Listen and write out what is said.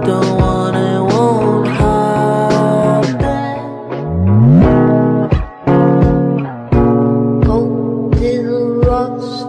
Don't want it, won't happen. Go to the rocks.